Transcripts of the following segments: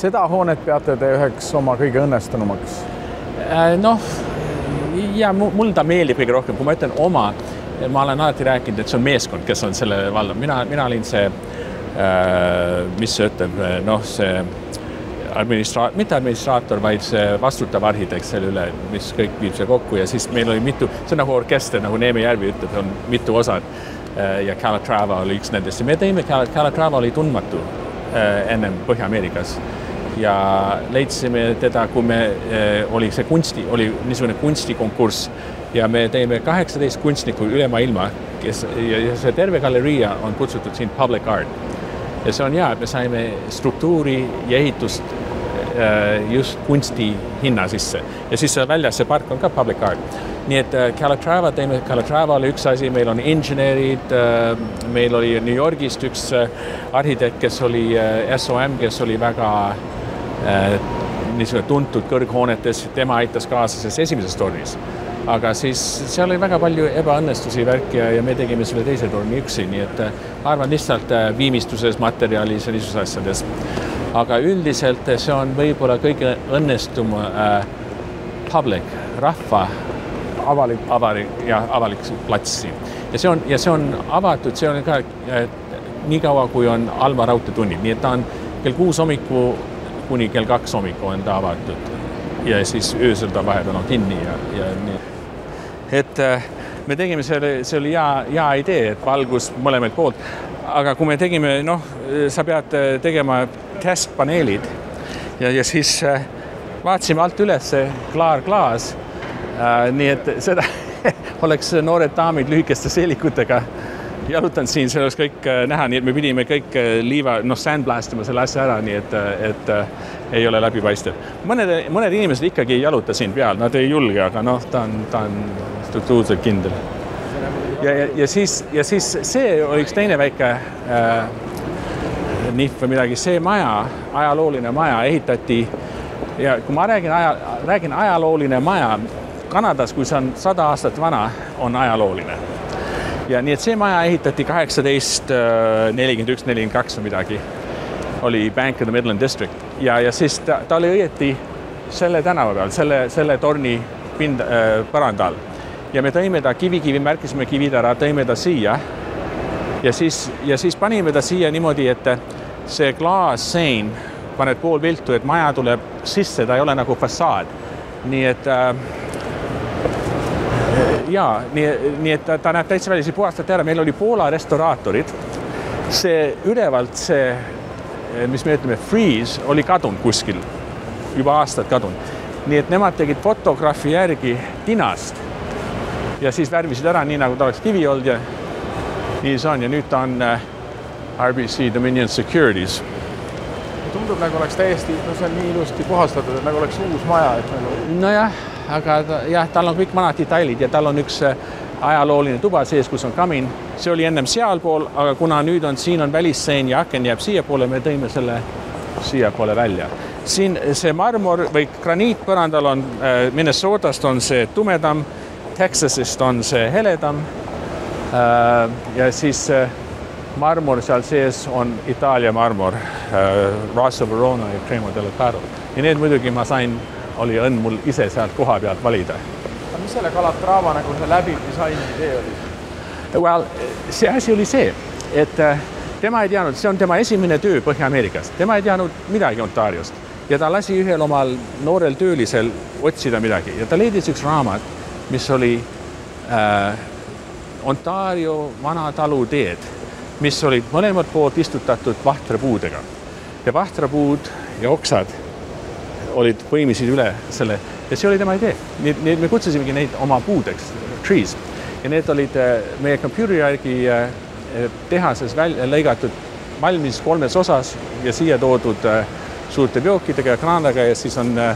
Seda hoonet peate te üheks oma kõige õnnestunumaks? Noh, ja mul ta meeldib kõige rohkem, kui ma ütlen oma, ma olen alati rääkinud, et see on meeskond, kes on selle valla. Mina olin see, mis see ütleb, noh, see mitte administraator, vaid see vastutav arhitekt selle üle, mis kõik viib see kokku ja siis meil oli mitu, see on nagu orkester, nagu Neeme Järvi ütleb, on mitu osad ja Calatrava oli üks nendest. Me teime, Calatrava oli tundmatu ennem Põhja-Ameerikas ja leidsime teda, kui me oli niisugune kunstikonkurss ja me teime 18 kunstnikku üle maailma, ja see terve galeria on kutsutud siin Public Art. Ja see on hea, et me saime struktuuri ja ehitust just kunsti hinna sisse. Ja siis väljas see park on ka Public Art. Nii et Calatrava oli üks asi, meil on inžineerid, meil oli New Yorgist üks arhitekt, kes oli SOM, kes oli väga niisugune tuntud kõrghoonetes, tema aitas kaasa selles esimeses tornis. Aga siis seal oli väga palju ebaõnnestusi värk ja me tegime selle teise torni üksi, nii et arvan lihtsalt viimistluses, materjalis ja niisuguses asjades. Aga üldiselt see on võib-olla kõige õnnestum public, rahva avalik plats siin. Ja see on avatud, see on ka nii kaua, kui on Alma raudteetunnid, nii et ta on kell 6 hommiku kuni kell 2 hommiku on ta avatud ja siis öösel ta vahepeal on kinni ja nii. Et me tegime, see oli hea idee, et valgus mõlemalt poolt, aga kui me tegime, noh, sa pead tegema testpaneelid ja siis vaatasime alt üles klaarklaas, nii et seda oleks noored daamid lühikeste seelikutega jalutanud siin, see oleks kõik näha, nii et me pidime kõik sandblastima selle asja ära, nii et ei ole läbipaistev. Mõned inimesed ikkagi ei jaluta siin peal, nad ei julge, aga noh, ta on struktuurselt kindel. Ja siis see oli üks teine väike nihv või midagi, see maja, ajalooline maja ehitati ja kui ma räägin ajalooline maja, Kanadas, kui see on 100 aastat vana, on ajalooline. Ja nii et see maja ehitati 1841-42 või midagi, oli Bank of the Midland District ja siis ta oli õieti selle tänava peal, selle torni põrandal ja me tõime ta kivi, märkisime kivid ära, tõime ta siia ja siis panime ta siia niimoodi, et see klaassein paned pool viltu, et maja tuleb sisse, ta ei ole nagu fassaad. Nii et nii et ta näeb täitsa välja, see puhastati ära, meil oli Poola restauraatorid, see ülevalt see, mis me ütleme, freeze oli kadunud kuskil, juba aastad kadunud. Nii et nemad tegid fotograafi järgi tinast ja siis värvisid ära nii, nagu ta oleks kivi olnud ja nii see on ja nüüd ta on RBC Dominion Securities. Tundub nagu oleks täiesti, see on nii ilusti puhastatud, et nagu oleks uus maja. Nojah, aga tal on kõik vanad detailid ja tal on üks ajalooline tuba sees, kus on kamin. See oli ennem sealpool, aga kuna nüüd on, siin on välissein ja aken jääb siia poole, me tõime selle siia poole välja. Siin see marmor või graniitpõrandal on Minnesotast on see tumedam, Texasist on see heledam ja siis marmor seal sees on Itaalia marmor, Rosso Verona ja Cremo dello Caro. Ja need muidugi ma oli õnn mul ise sealt koha pealt valida. Aga mis selle Calatrava nagu see läbiv disaini idee oli? Well, see asi oli see, et tema ei teadnud, see on tema esimene töö Põhja-Ameerikas. Tema ei teadnud midagi Ontariost ja ta lasi ühel omal noorel töölisel otsida midagi ja ta leidis üks raamat, mis oli Ontario vanatalu teed, mis olid mõlemad poolt istutatud vahtrapuudega. Ja vahtrapuud ja oksad põimisid üle selle ja see oli tema idee. Need me kutsusimegi neid oma puudeks, trees. Ja need olid meie computer järgi tehases lõigatud valmis 3 osas ja siia toodud suurte veokidega ja kraanaga ja siis on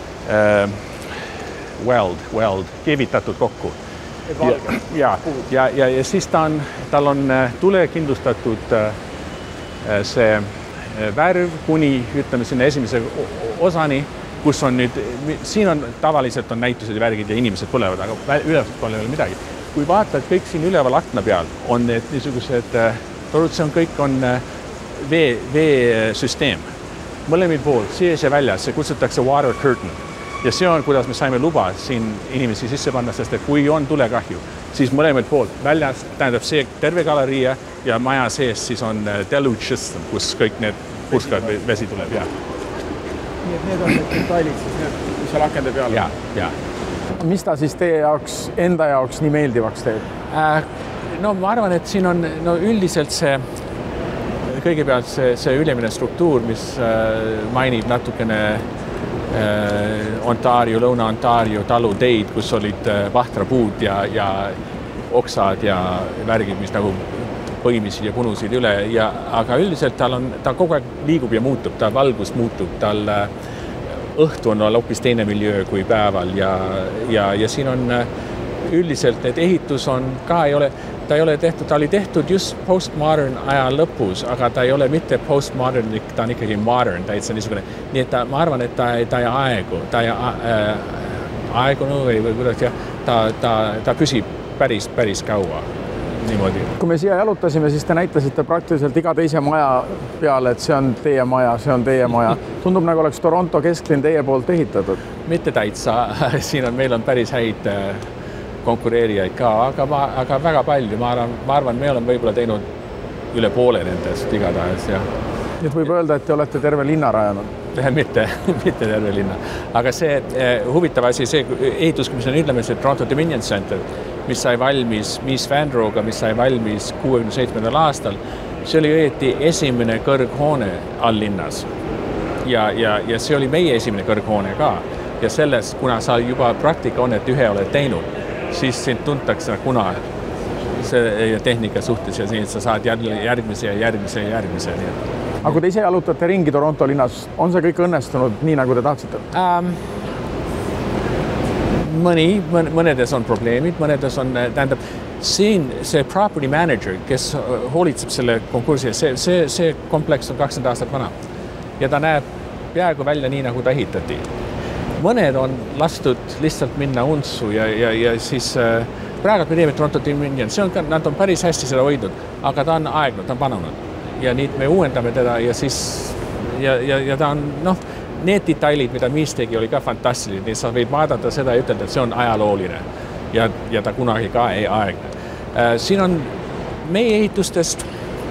weld, keevitatud kokku. Ja siis tal on tule kindlustatud see värv kuni, ütleme sinna esimese osani, kus on nüüd, siin on tavaliselt on näitused ja värgid ja inimesed põlevad, aga üleval pole veel midagi. Kui vaatad kõik siin üleval akna peal, on need niisugused torud, see on kõik on veesüsteem. mõlemil pool, sees ja väljas, see kutsutakse water curtain. Ja see on, kuidas me saime luba siin inimesi sisse panna, sest et kui on tulekahju, siis mõlemad poolt väljas, tähendab see terve galeria ja maja sees siis on deluge system, kus kõik need purskad vesi tuleb. Ja. Nii et need on need detailid siis need, mis seal akende peal on. Ja. Mis ta siis teie jaoks, enda jaoks nii meeldivaks teeb? No ma arvan, et siin on üldiselt see kõigepealt see ülemine struktuur, mis mainib natukene Ontario, Lõuna-Ontario taluteid, kus olid vahtrapuud ja oksad ja värgid, mis nagu põimisid ja punusid üle, aga üldiselt ta kogu aeg liigub ja muutub, ta valgus muutub, tal õhtu on hoopis teine miljöö kui päeval ja siin on üldiselt need ehitus on ka ta oli tehtud just postmodern aja lõpus, aga ta ei ole mitte postmodern, ta on ikkagi modern, täitsa niisugune. Nii et ma arvan, et ta ei aegunu või kuidas ta püsib päris kaua niimoodi. Kui me siia jalutasime, siis te näitasite praktiliselt iga teise maja peale, et see on teie maja, see on teie maja. Tundub nagu oleks Toronto kesklinn teie poolt ehitatud. Mitte täitsa, meil on päris häid konkureerijaid ka, aga väga palju. Ma arvan, me oleme võib-olla teinud üle poole nendest igatahes. Nüüd võib öelda, et te olete terve linna rajanud? Mitte terve linna. Aga see huvitav asi, see ehitus, mis on ütleme, see Toronto Dominion Center, mis sai valmis Mies van der Rohe'ga, mis sai valmis 67. aastal, see oli õieti esimene kõrghoone all linnas. Ja see oli meie esimene kõrghoone ka. Ja selles, kuna sa juba praktika on, et ühe oled teinud, siis sind tuntakse kuna see tehnika suhtes ja siis sa saad järgmise. Aga kui te ise jalutate ringi Toronto linnas, on see kõik õnnestunud nii, nagu te tahtsite? Mõnedes on probleemid, mõnedes on, tähendab, siin see property manager, kes hoolitseb selle konkursi, see kompleks on 20 aastat vana ja ta näeb peaaegu välja nii, nagu ta ehitati. Mõned on lastud lihtsalt minna untsu ja siis praegu me teeme Toronto Dominion, nad on päris hästi seda hoidnud, aga ta on aegnud, ta on panunud ja nüüd me uuendame teda ja siis ja ta on, need detailid, mida Mies tegi, oli ka fantastiline, nii sa võid vaadata seda ja ütelda, et see on ajalooline ja ta kunagi ka ei aegne. Siin on meie ehitustest,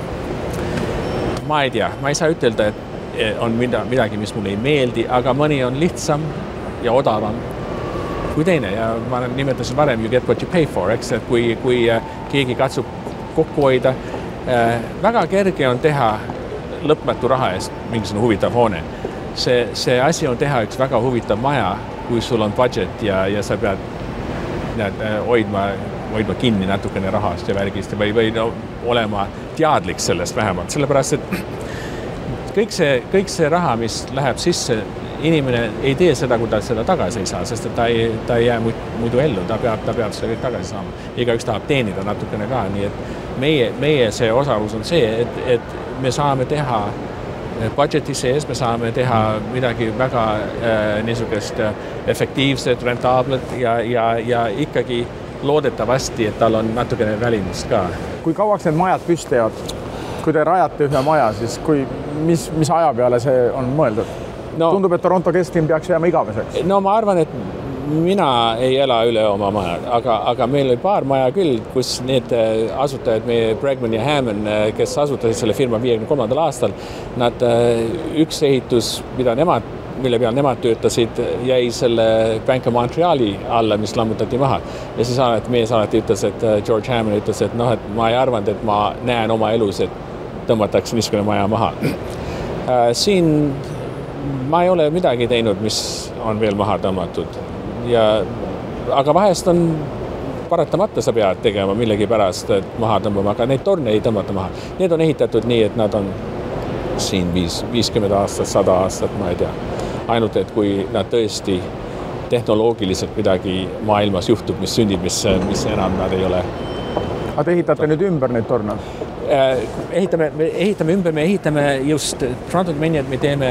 ma ei tea, ma ei saa ütelda, et on midagi, mis mulle ei meeldi, aga mõni on lihtsam ja odavam kui teine ja ma nimetasin varem you get what you pay for, eks, et kui keegi katsub kokku hoida, väga kerge on teha lõpmatu raha eest mingisugune huvitav hoone. See asi on teha üks väga huvitav maja, kui sul on budget ja sa pead hoidma kinni natukene rahast ja värgist või olema teadlik sellest vähemalt, sellepärast, et kõik see raha, mis läheb sisse, inimene ei tee seda, kui ta seda tagasi ei saa, sest et ta ei jää muidu ellu, ta peab seda kõik tagasi saama. Igaüks tahab teenida natukene ka, nii et meie see osalus on see, et me saame teha budgeti sees, me saame teha midagi väga niisugust efektiivset, rentaablet ja ikkagi loodetavasti, et tal on natukene välimust ka. Kui kauaks need majad püsti jäävad? Kui te rajate ühe maja, siis mis aja peale see on mõeldud? Tundub, et Toronto kesklinn peaks jääma igaveseks. No ma arvan, et mina ei ela üle oma maja, aga meil oli paar maja küll, kus need asutajad, meie Bregman ja Hammond, kes asutasid selle firma 53. aastal, nad üks ehitus, mille peal nemad töötasid, jäi selle Bank of Montreali alla, mis lammutati maha. Ja siis mees alati ütles, et George Hammond ütles, et et ma ei arvanud, et ma näen oma elus, et tõmmatakse niisugune maja maha. Siin ma ei ole midagi teinud, mis on veel maha tõmmatud. Aga vahest on paratamata sa pead tegema millegi pärast, et maha tõmbama, aga neid torne ei tõmmata maha. Need on ehitatud nii, et nad on siin 50 aastat, 100 aastat, ma ei tea. Ainult, et kui nad tõesti tehnoloogiliselt midagi maailmas juhtub, mis sündib, mis enam nad ei ole. Aga te ehitate nüüd ümber neid torne? Ehitame ümber, me ehitame just Toronto Dominion, me teeme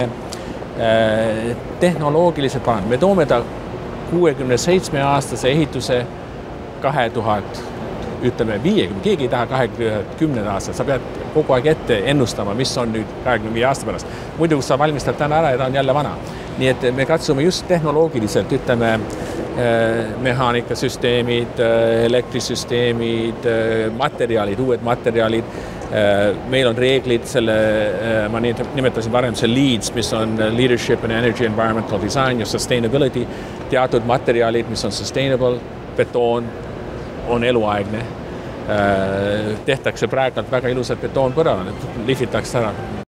tehnoloogiliselt parand. Me toome ta 67-aastase ehituse 2000, ütleme 50, keegi ei taha 20 aastat, sa pead kogu aeg ette ennustama, mis on nüüd 25 aasta pärast. Muidu sa valmistad täna ära ja ta on jälle vana. Nii et me katsume just tehnoloogiliselt, ütleme, mehaanikasüsteemid, elektrisüsteemid, materjalid, uued materjalid. Meil on reeglid selle, ma nimetasin varem see LEEDS, mis on Leadership and Energy Environmental Design ja Sustainability, teatud materjalid, mis on sustainable, betoon on eluaegne. Tehtakse praegult väga ilusad betoonpõrad, et lihvitakse ära.